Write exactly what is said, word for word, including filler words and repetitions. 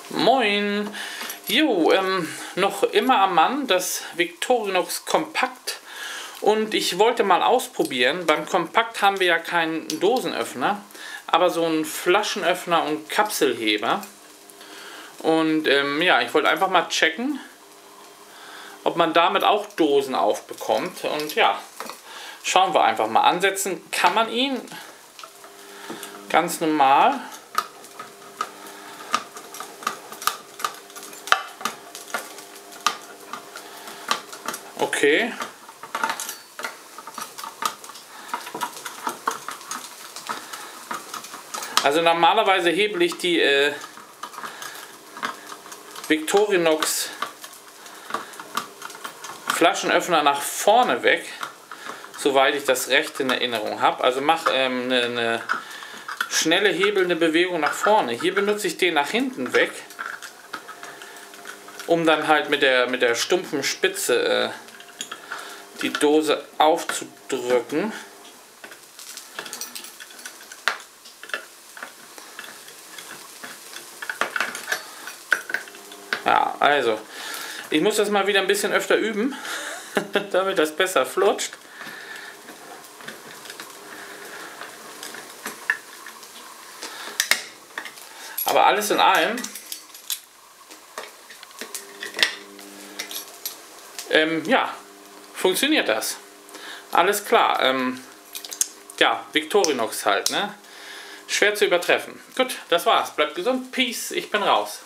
Moin! Jo, ähm, noch immer am Mann, das Victorinox Kompakt. Und ich wollte mal ausprobieren, beim Kompakt haben wir ja keinen Dosenöffner, aber so einen Flaschenöffner und Kapselheber. Und ähm, ja, ich wollte einfach mal checken, ob man damit auch Dosen aufbekommt. Und ja, schauen wir einfach mal. Ansetzen kann man ihn ganz normal. Okay. Also normalerweise hebel ich die äh, Victorinox Flaschenöffner nach vorne weg, soweit ich das recht in Erinnerung habe. Also mache ähm, eine, eine schnelle hebelnde Bewegung nach vorne. Hier benutze ich den nach hinten weg, um dann halt mit der, mit der stumpfen Spitze äh, die Dose aufzudrücken. Ja, also, ich muss das mal wieder ein bisschen öfter üben, damit das besser flutscht. Aber alles in allem ähm, ja, funktioniert das. Alles klar. Ähm, ja, Victorinox halt, ne? Schwer zu übertreffen. Gut, das war's. Bleibt gesund. Peace. Ich bin raus.